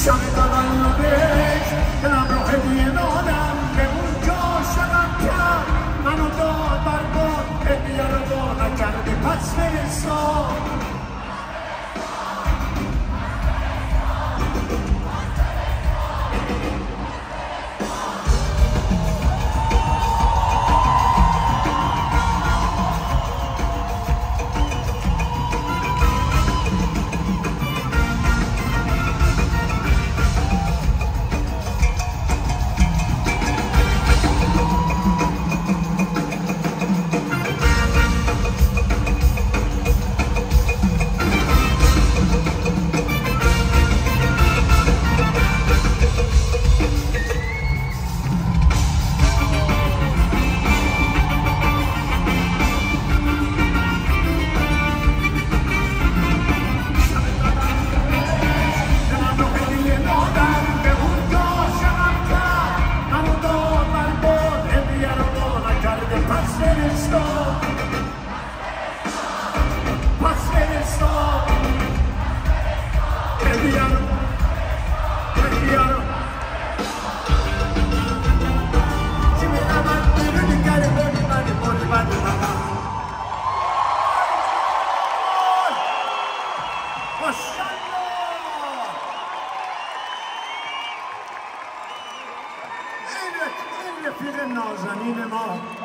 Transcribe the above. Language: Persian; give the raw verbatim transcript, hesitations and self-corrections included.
شب تولدش دلم رو هدیه دادم به اون جا شدم کرد منو داد بر باد هدیه رو با نکرده پس فرستاد این رفیق نازنین ما